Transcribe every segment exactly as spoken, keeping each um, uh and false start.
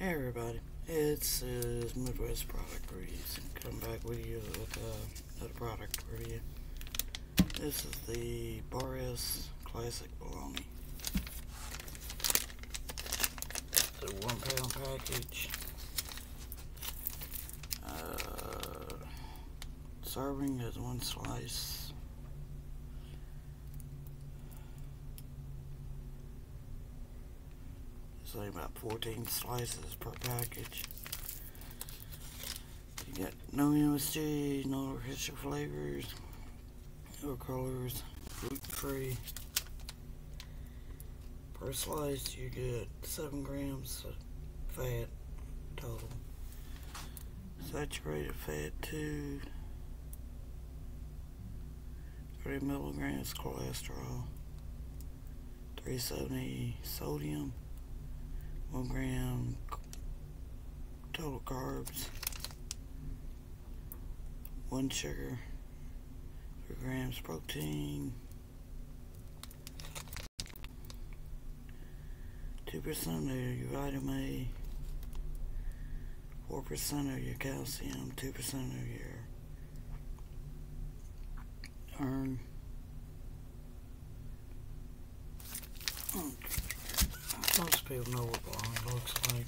Hey everybody, it's uh, Midwest Product Reviews. Come back with you with uh, another product review. This is the Boreas Classic Bologna. It's a one pound package. Uh, serving is one slice. It's like about fourteen slices per package. You got no M S G, no artificial flavors, no colors, gluten free. Per slice you get seven grams of fat total. Saturated fat two, thirty milligrams cholesterol, three seventy sodium, one gram total carbs, one sugar, three grams protein, two percent of your vitamin A, four percent of your calcium, two percent of your iron. Most people know what bologna looks like.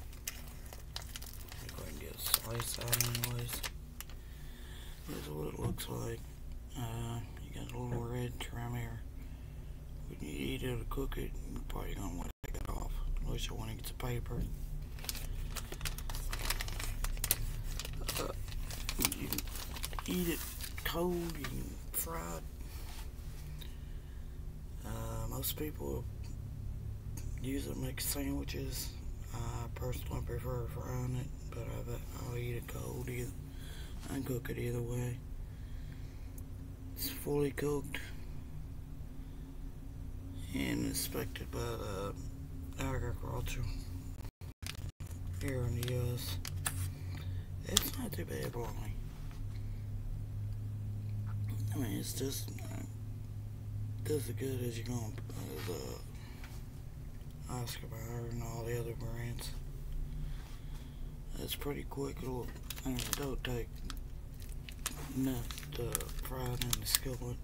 I'm going to get a slice out anyways. Here's what it looks like. Uh, you got a little red trim here. When you eat it or cook it, you're probably going to want to take it off. Unless you want to get the paper. Uh, you can eat it cold, you can fry it. Uh, most people use it to make sandwiches. I personally prefer frying it, but I've, I'll eat it cold either. I can cook it either way. It's fully cooked and inspected by the agriculture here in the U S It's not too bad bologna. I mean, it's just uh, just as good as you're gonna as uh, Oscar Mayer and all the other brands. It's pretty quick. It'll, and it don't take nothing to fry it in the skillet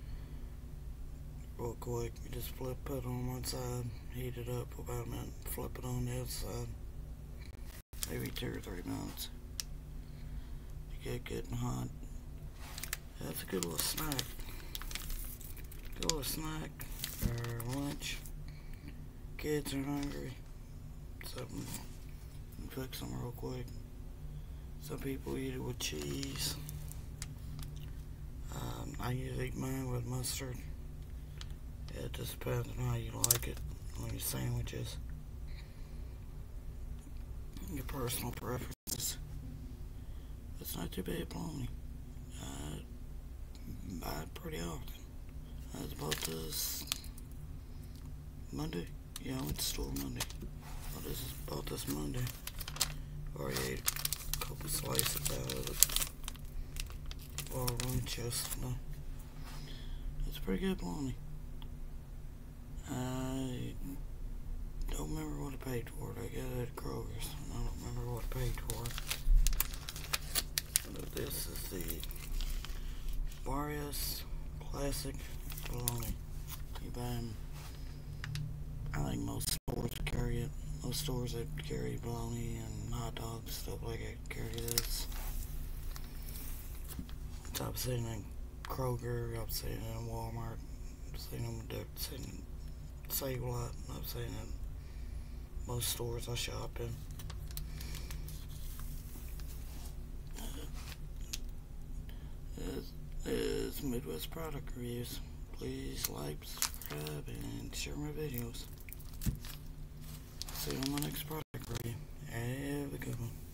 real quick. You just flip it on one side, heat it up for about a minute, flip it on the other side. Maybe two or three minutes. You get getting hot. That's a good little snack. Good little snack for lunch. Kids are hungry. Something you can fix them real quick. Some people eat it with cheese. Um, I usually eat mine with mustard. It just depends on how you like it on your sandwiches. Your personal preferences. It's not too bad bologna. I buy it pretty often. I was bought this Monday. Yeah, I went to the store Monday. I just bought this Monday. Already ate a couple slices out of it. Or lunch yesterday. It's pretty good bologna. I don't remember what I paid for it. I got it at Kroger's. I don't remember what I paid for it. But this is the Boreas Classic Bologna. You buy them, I think most stores carry it. Most stores that carry bologna and hot dogs, stuff like that, carry this. I've seen it in Kroger, I've seen it in Walmart, I've seen them I've seen it in Save A Lot, I've seen it in most stores I shop in. This is Midwest Product Reviews. Please like, subscribe, and share my videos. See you on the next product review. Have a good one.